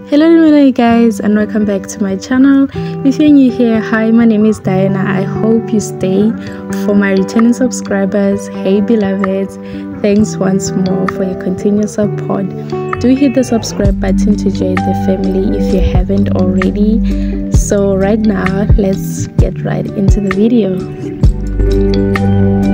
Hello guys, and welcome back to my channel. If you're new here, hi, my name is Diana. I hope you stay. For my returning subscribers, hey beloveds, thanks once more for your continuous support. Do hit the subscribe button to join the family if you haven't already. So right now, let's get right into the video.